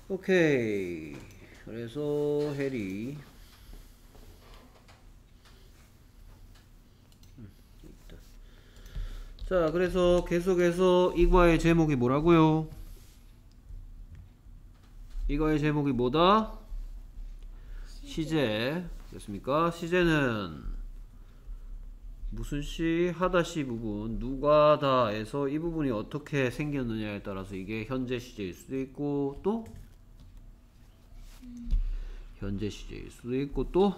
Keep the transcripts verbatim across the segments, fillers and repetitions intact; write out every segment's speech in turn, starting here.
오케이. 그래서 해리 자 그래서 계속해서 이과의 제목이 뭐라고요? 이과의 제목이 뭐다? 시제 됐습니까? 시제는 무슨 시 하다시 부분 누가 다에서 이 부분이 어떻게 생겼느냐에 따라서 이게 현재 시제일 수도 있고 또 현재 시제일 수도 있고 또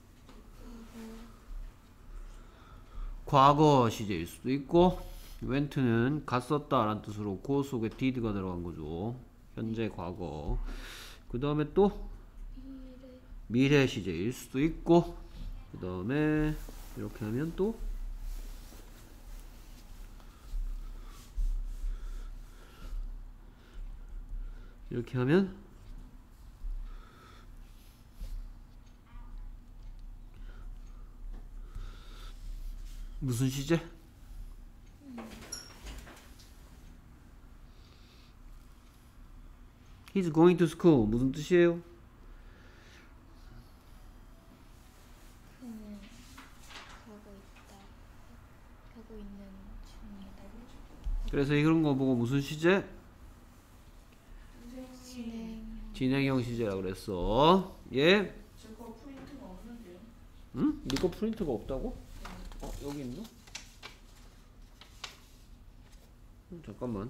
과거 시제일 수도 있고 went는 갔었다 라는 뜻으로 그 속에 did가 들어간 거죠. 현재 과거 그 다음에 또 미래 시제일 수도 있고 그 다음에 이렇게 하면 또 이렇게 하면 무슨 시제? He's going to school 무슨 뜻이에요? 그는 가고 있다. 가고 있는 중이다. 그래서 이런 거 보고 무슨 시제? 진행. 진행형 시제라 그랬어. 예? 제 거 프린트가 없는데요. 응? 네 거 프린트가 없다고? 어 여기 있나? 음, 잠깐만.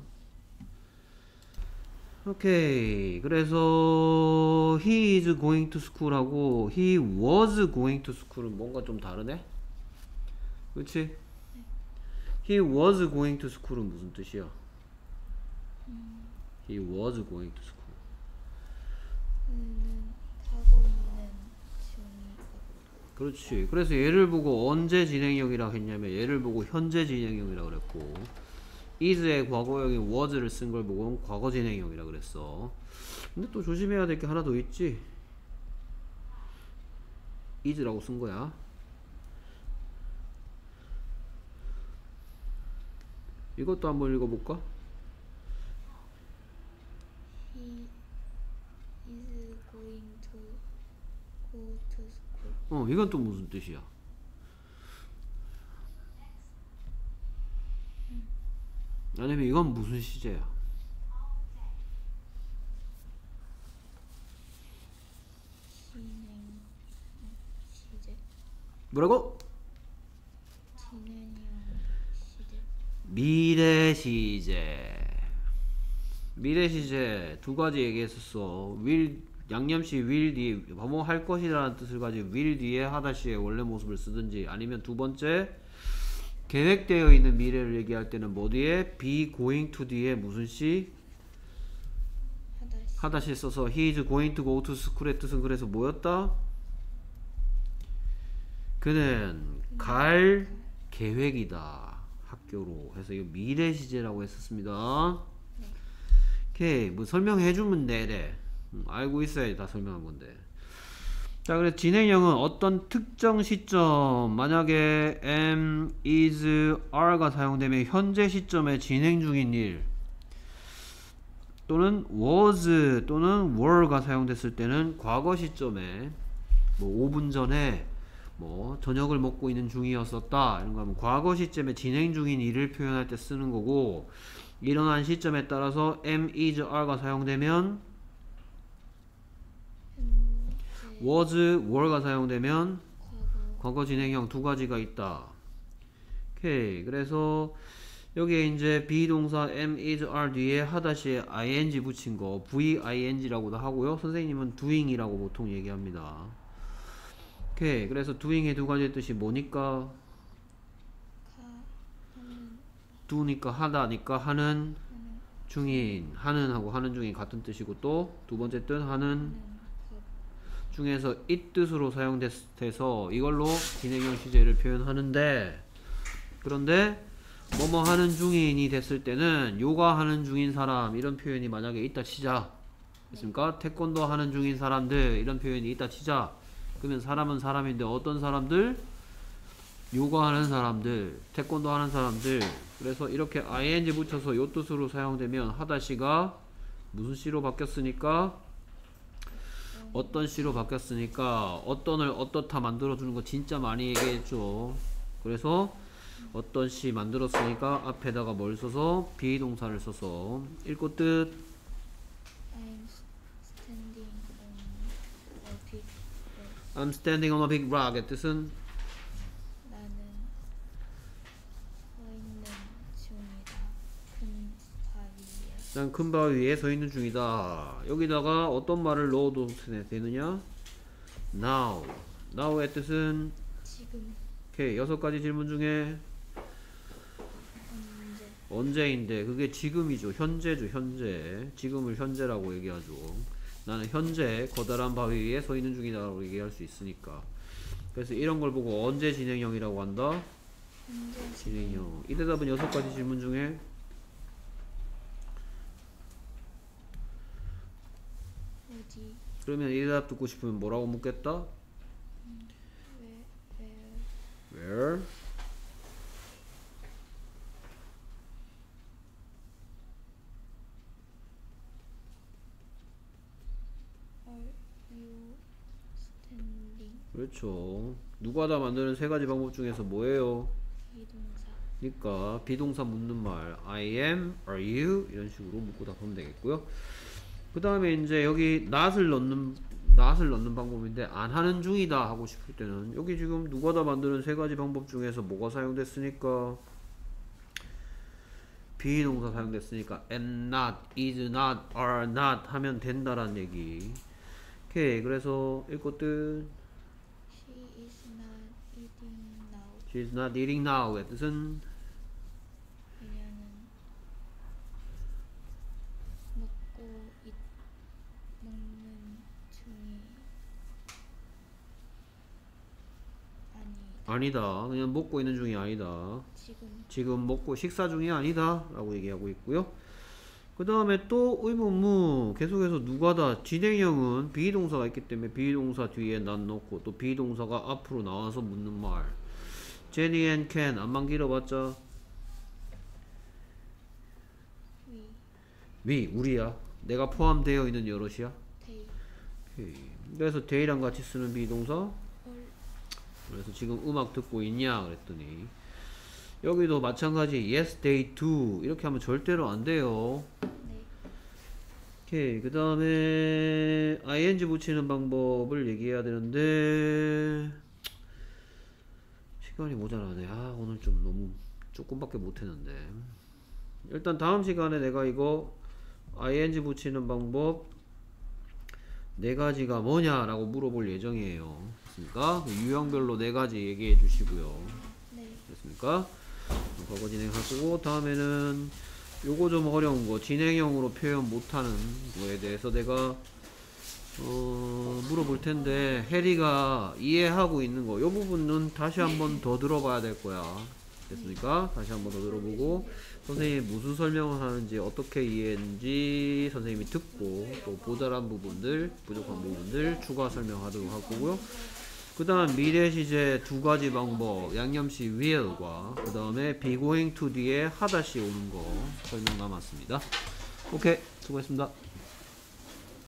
오케이. 그래서 he is going to school 하고 he was going to school은 뭔가 좀 다르네? 그치? he was going to school은 무슨 뜻이야? 음, he was going to school. 그는 가고 있는 중이다. 그렇지. 그래서 얘를 보고 언제 진행형이라고 했냐면 얘를 보고 현재 진행형이라고 그랬고 is의 과거형인 was를 쓴 걸 보고 과거 진행형이라 그랬어. 근데 또 조심해야 될 게 하나 더 있지. is라고 쓴 거야. 이것도 한번 읽어볼까? He is going to go to school. 어, 이건 또 무슨 뜻이야? 아니면 이건 무슨 시제야? 진행 시제. 뭐라고? 진행형 시제. 미래 시제. 미래 시제 두 가지 얘기했었어. will 양념시 will 뒤에 뭐뭐 할 것이라는 뜻을 가지고 will 뒤에 하다시의 원래 모습을 쓰든지 아니면 두 번째 계획되어 있는 미래를 얘기할 때는 뭐 뒤에 be going to 뒤에 무슨 시 하다시. 하다시 써서 he is going to go to school의 뜻은 그래서 뭐였다? 그는 갈 계획이다 학교로 해서 이거 미래 시제라고 했었습니다. 네. 오케이 뭐 설명해주면 되래. 음, 알고 있어야지 다 설명한 건데. 자 그래서 진행형은 어떤 특정 시점 만약에 am, is, are가 사용되면 현재 시점에 진행 중인 일 또는 was 또는 were가 사용됐을 때는 과거 시점에 뭐 오 분 전에 뭐 저녁을 먹고 있는 중이었었다 이런 거 하면 과거 시점에 진행 중인 일을 표현할 때 쓰는 거고 일어난 시점에 따라서 am, is, are가 사용되면 현재. was, were가 사용되면 과거. 과거 진행형 두 가지가 있다. 오케이. 그래서 여기에 이제 비동사 am, is, are 뒤에 하다시에 ing 붙인 거 ving라고도 하고요. 선생님은 doing이라고 보통 얘기합니다. 오케이. 그래서 doing의 두 가지 뜻이 뭐니까? 가. 하는. do니까 하다니까 하는 하는. 중인 하는 하고 하는 중인 같은 뜻이고 또 두 번째 뜻 하는 하는. 가. 중에서 이 뜻으로 사용돼서 이걸로 진행형 시제를 표현하는데 그런데 뭐뭐 하는 중인이 됐을 때는 요가 하는 중인 사람 이런 표현이 만약에 있다 치자 됐습니까? 태권도 하는 중인 사람들 이런 표현이 있다 치자 그러면 사람은 사람인데 어떤 사람들? 요가 하는 사람들 태권도 하는 사람들 그래서 이렇게 ing 붙여서 요 뜻으로 사용되면 하다시가 무슨 씨로 바뀌었으니까 어떤 씨로 바뀌었으니까 어떤을 어떻다 만들어주는 거 진짜 많이 얘기했죠. 그래서 어떤 씨 만들었으니까 앞에다가 뭘 써서 비동사를 써서 읽고 뜻 I'm standing on a big rock. I'm standing on a big rock의 뜻은 나는 서 있는 중이다. 큰 바위에. 난 큰 바위 위에 서 있는 중이다. 여기다가 어떤 말을 넣어도 되느냐? Now. Now의 뜻은 지금 오케이 여섯 가지 질문 중에 언제 언제인데 그게 지금이죠. 현재죠. 현재. 지금을 현재라고 얘기하죠. 나는 현재 커다란 바위 위에 서 있는 중이다 라고 얘기할 수 있으니까. 그래서 이런 걸 보고 언제 진행형이라고 한다? 현재 진행형. 이 대답은 여섯 가지 질문 중에 어디 그러면 이 대답 듣고 싶으면 뭐라고 묻겠다? where where Where? are you standing? 그렇죠. 누가 다 만드는 세 가지 방법 중에서 뭐예요? 비동사 그러니까 비동사 묻는 말 I am, are you 이런 식으로 묻고 답하면 되겠고요. 그 다음에 이제 여기 not을 넣는 not을 넣는 방법인데 안 하는 중이다 하고 싶을 때는 여기 지금 누가 다 만드는 세 가지 방법 중에서 뭐가 사용됐으니까 비동사 사용됐으니까 am not, is not, are not 하면 된다라는 얘기. 오케이. 그래서 읽고 뜻 She is not eating now. She is not eating now의 뜻은 그녀는 먹고 있 먹는 중이 아니다. 아니다. 그냥 먹고 있는 중이 아니다. 지금 지금 먹고 식사 중이 아니다 라고 얘기하고 있고요. 그 다음에 또 의문문 계속해서 누가다 진행형은 비동사가 있기 때문에 비동사 뒤에 난 넣고 또 비동사가 앞으로 나와서 묻는 말 Jenny and Ken 안만 길어봤자 위 위 우리야 내가 포함되어 있는 여럿이야. they 오케이. 그래서 they랑 같이 쓰는 비동사 all 그래서 지금 음악 듣고 있냐 그랬더니 여기도 마찬가지 yes they do 이렇게 하면 절대로 안 돼요. 네 오케이. 그 다음에 ing 붙이는 방법을 얘기해야 되는데 시간이 모자라네. 아 오늘 좀 너무 조금밖에 못했는데 일단 다음 시간에 내가 이거 ing 붙이는 방법 네 가지가 뭐냐 라고 물어볼 예정이에요. 됐습니까? 유형별로 네 가지 얘기해 주시고요. 네 됐습니까? 과거 진행하고 다음에는 요거 좀 어려운 거 진행형으로 표현 못하는 거에 대해서 내가 어 물어볼 텐데 해리가 이해하고 있는 거 요 부분은 다시 한번 더 들어봐야 될 거야. 됐습니까? 다시 한번 더 들어보고 선생님이 무슨 설명을 하는지 어떻게 이해했는지 선생님이 듣고 또 모자란 부분들 부족한 부분들 추가 설명하도록 할 거고요. 그 다음 미래 시제 두 가지 방법 양념시 will과 그 다음에 be going to 뒤에 하다시 오는 거 설명 남았습니다. 오케이 수고했습니다.